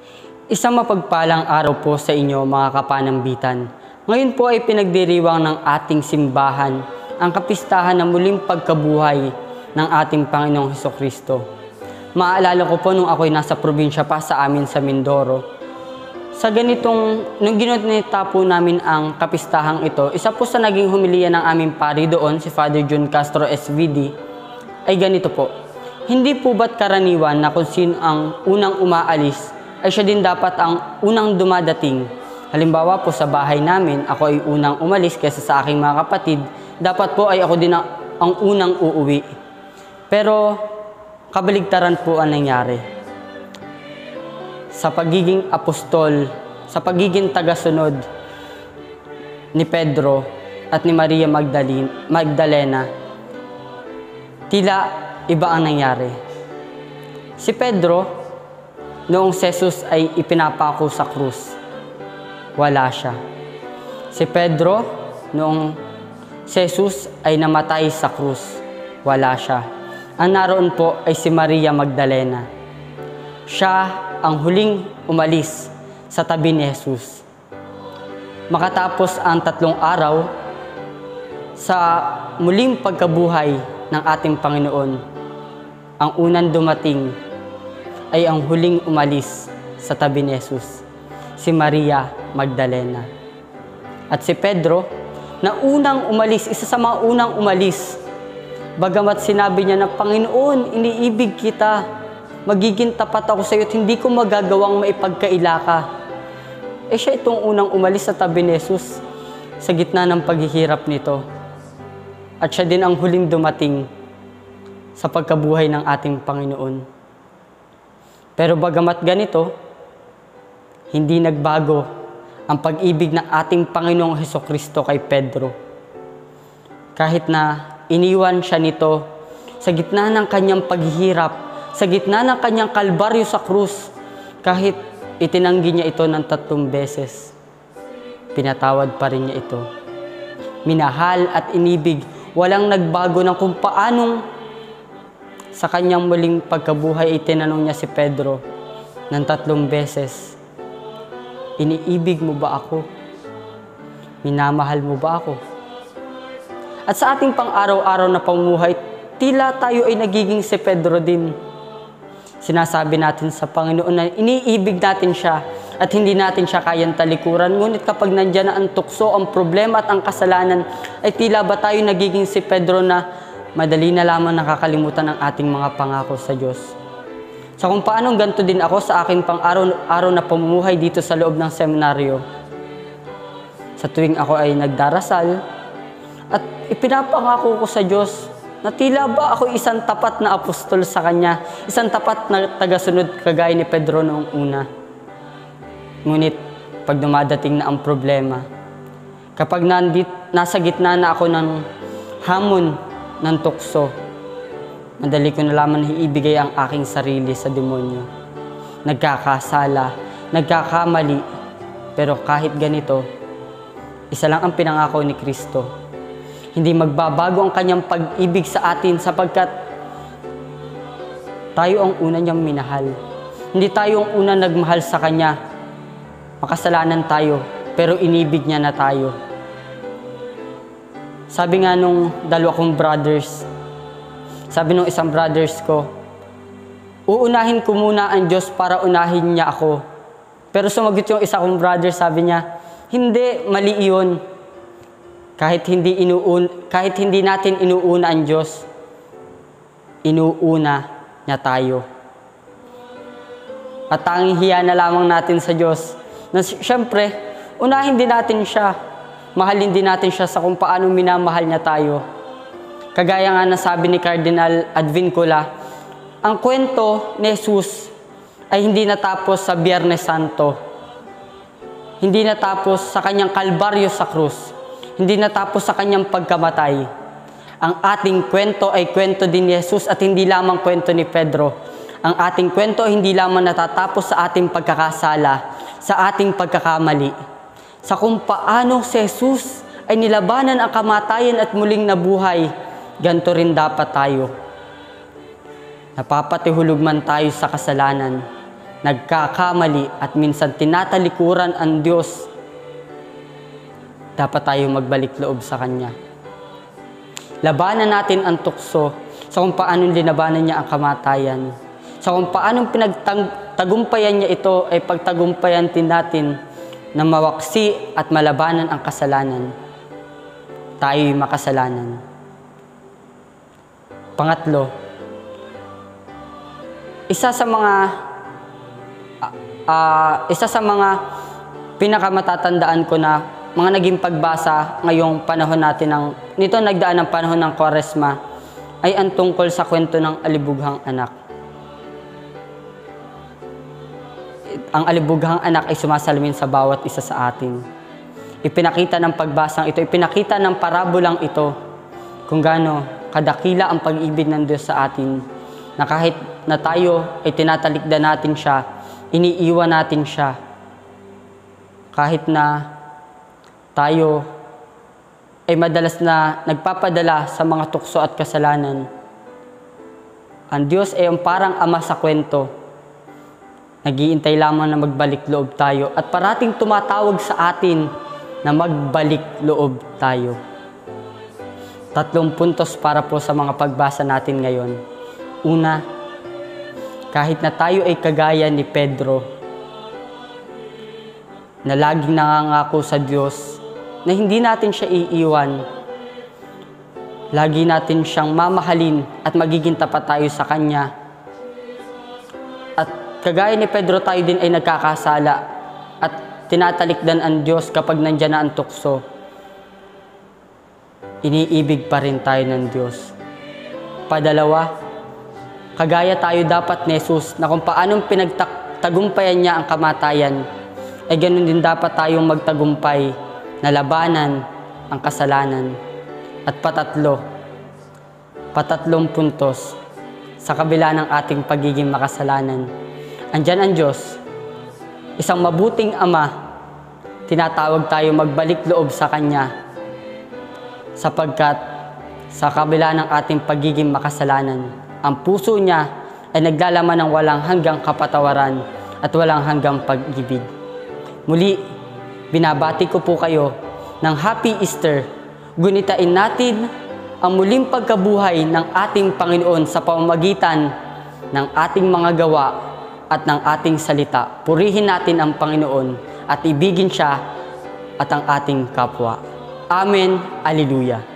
Isang mapagpalang araw po sa inyo mga kapanambitan. Ngayon po ay pinagdiriwang ng ating simbahan ang kapistahan ng muling pagkabuhay ng ating Panginoong Hesukristo. Maalala ko po nung ako'y nasa probinsya pa sa amin sa Mindoro. Nung ginunita po namin ang kapistahang ito, isa po sa naging humiliya ng aming pari doon, si Father John Castro SVD, ay ganito po. Hindi po ba't karaniwan na kung sino ang unang umaalis, ay siya din dapat ang unang dumadating? Halimbawa po sa bahay namin, ako ay unang umalis kaysa sa aking mga kapatid, dapat po ay ako din ang unang uuwi. Pero kabaligtaran po ang nangyari. Sa pagiging apostol, sa pagiging tagasunod ni Pedro at ni Maria Magdalena, tila iba ang nangyari. Si Pedro, noong si Jesus ay ipinapako sa krus, wala siya. Si Pedro, noong si Jesus ay namatay sa krus, wala siya. Ang naroon po ay si Maria Magdalena. Siya ang huling umalis sa tabi ni Jesus. Makatapos ang 3 araw sa muling pagkabuhay ng ating Panginoon, ang unang dumating ay ang huling umalis sa tabi ni Jesus, si Maria Magdalena. At si Pedro, na unang umalis, isa sa mga unang umalis, bagamat sinabi niya na, Panginoon, iniibig kita, magiging tapat ako sa iyo at hindi ko magagawang maipagkaila ka. Siya itong unang umalis sa tabi ni Jesus sa gitna ng paghihirap nito. At siya din ang huling dumating sa pagkabuhay ng ating Panginoon. Pero bagamat ganito, hindi nagbago ang pag-ibig ng ating Panginoong Hesukristo kay Pedro. Kahit na iniwan siya nito sa gitna ng kanyang paghihirap, sa gitna ng kanyang kalbaryo sa krus, kahit itinanggi niya ito ng 3 beses, pinatawad pa rin niya ito. Minahal at inibig, walang nagbago ng kung paanong sa kanyang muling pagkabuhay, itinanong niya si Pedro ng 3 beses, iniibig mo ba ako? Minamahal mo ba ako? At sa ating pang-araw-araw na pamumuhay, tila tayo ay nagiging si Pedro din. Sinasabi natin sa Panginoon na iniibig natin siya at hindi natin siya kayang talikuran. Ngunit kapag nandyan na ang tukso, ang problema at ang kasalanan, ay tila ba tayo nagiging si Pedro na madali na lamang nakakalimutan ang ating mga pangako sa Diyos. So kung paano ganito din ako sa aking pang-araw na pamumuhay dito sa loob ng seminaryo. Sa tuwing ako ay nagdarasal at ipinapangako ko sa Diyos na tila ba ako isang tapat na apostol sa Kanya, isang tapat na tagasunod kagaya ni Pedro noong una. Ngunit pag dumadating na ang problema, kapag nasa gitna na ako ng hamon ng tukso, madali ko na lamang iibigay ang aking sarili sa demonyo. Nagkakasala, nagkakamali, pero kahit ganito, isa lang ang pinangako ni Kristo. Hindi magbabago ang kanyang pag-ibig sa atin sapagkat tayo ang una niyang minahal. Hindi tayo ang una nagmahal sa kanya. Makasalanan tayo, pero inibig niya na tayo. Sabi nga nung 2 kong brothers, sabi nung isang brothers ko, uunahin ko muna ang Diyos para unahin niya ako. Pero sumagot yung isa kong brother, sabi niya, hindi, mali iyon. Kahit hindi natin inuuna ang Diyos, inuuna niya tayo. At tanging hiya na lamang natin sa Diyos, na siyempre, unahin din natin siya. Mahalin din natin siya sa kung paano minamahal niya tayo. Kagaya nga nasabi ni Cardinal Advincula, ang kwento ni Jesus ay hindi natapos sa Biyernes Santo. Hindi natapos sa kanyang kalbaryo sa krus. Hindi natapos sa kanyang pagkamatay. Ang ating kwento ay kwento din ni Jesus at hindi lamang kwento ni Pedro. Ang ating kwento ay hindi lamang natatapos sa ating pagkakasala, sa ating pagkakamali. Sa kung paano si Jesus ay nilabanan ang kamatayan at muling nabuhay, ganito rin dapat tayo. Napapatihulog man tayo sa kasalanan, nagkakamali at minsan tinatalikuran ang Diyos, dapat tayo magbalik loob sa Kanya. Labanan natin ang tukso sa kung paanong linabanan niya ang kamatayan. Sa kung paanong pinagtagumpayan niya ito ay pagtagumpayan din natin na mawaksi at malabanan ang kasalanan. Tayo'y makasalanan. Pangatlo, isa sa mga pinakamatatandaan ko na mga naging pagbasa ngayong panahon natin nito nagdaan ng panahon ng Kwaresma ay ang tungkol sa kwento ng alibughang anak. Ang alibughang anak ay sumasalamin sa bawat isa sa atin. Ipinakita ng pagbasang ito, ipinakita ng parabolang ito kung gaano kadakila ang pag-ibig ng Diyos sa atin, na kahit na tayo ay tinatalikdan natin siya, iniiwan natin siya, kahit na tayo ay madalas na nagpapadala sa mga tukso at kasalanan, ang Diyos ay ang parang ama sa kwento. Nag-iintay lamang na magbalik loob tayo at parating tumatawag sa atin na magbalik loob tayo. 3 puntos para po sa mga pagbasa natin ngayon. Una, kahit na tayo ay kagaya ni Pedro, na laging nangangako sa Diyos na hindi natin siya iiwan, lagi natin siyang mamahalin at magiging tapat tayo sa Kanya. At kagaya ni Pedro, tayo din ay nagkakasala at tinatalikdan ang Diyos kapag nandyan na ang tukso. Iniibig pa rin tayo ng Diyos. Padalawa, kagaya tayo dapat ni Jesus na kung paanong pinagtagumpayan niya ang kamatayan, ay ganun din dapat tayong magtagumpay na labanan ang kasalanan. At patatlong puntos, sa kabila ng ating pagiging makasalanan, andyan ang Diyos, isang mabuting Ama, tinatawag tayo magbalik loob sa Kanya, sapagkat sa kabila ng ating pagiging makasalanan, ang puso niya ay naglalaman ng walang hanggang kapatawaran at walang hanggang pag-ibig. Muli, binabati ko po kayo ng Happy Easter. Gunitain natin ang muling pagkabuhay ng ating Panginoon sa pamamagitan ng ating mga gawa at ng ating salita. Purihin natin ang Panginoon at ibigin siya at ang ating kapwa. Amen. Alleluia.